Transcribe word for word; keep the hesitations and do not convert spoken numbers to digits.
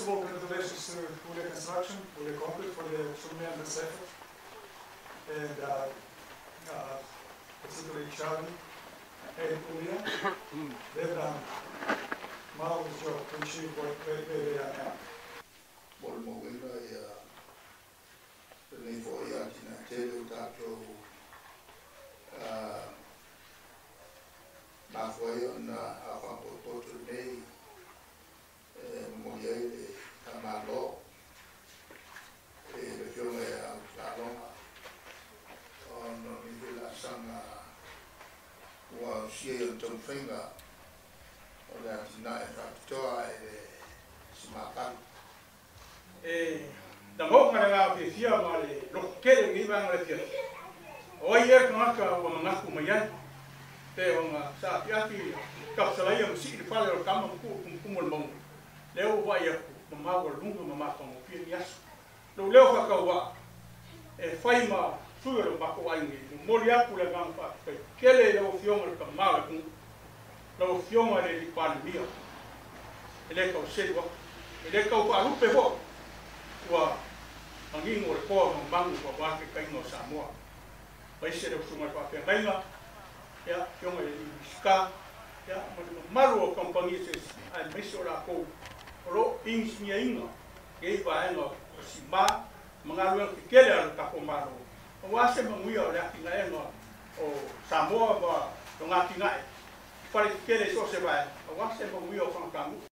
of all, congratulations to Ulia Construction, Ulia Concrete for the tremendous effort, and uh, uh, particularly Charlie and Ulia. They've done a marvelous job to achieve what where, where they are now. Well, Mowila, the name for Yatina, Telu Tato, Mafoyo na Afampo Poto Day, Moyele, Tamalo, the Jome Alonga, on Nivilla Sanga, was she and Tom Finger, or that night at Toy, Smakan. Da mo ngara nga fia male lo kele ngi ba ngara fia o ye ka ka wa nga ku maya te o nga sa pia ti ka sa lai si di fale o kama ku ku mo mo le o wa ye ku ma wa lungu ma ma ko mo pia yas lo le o ka wa e fai ma su yo ba ko ai ngi mo lia ku le ga fa kele lo fio mo ka ma ku lo fio mo le di pa mia ele ka o se wa ele ka o pa lu pe ho wa angin o ko ng bangu ko ba ke kai no Samoa pai se ro suma pa pe ngainga ya yung e ska ya mo maru o compagnie se ai mesora ko ro engineering ke ba no simba mga lu ke kele ka ko maru o wa se mo yo ra ki ngai no o Samoa ba to ngati ngai pare kele so se ba o wa se mo yo fa ka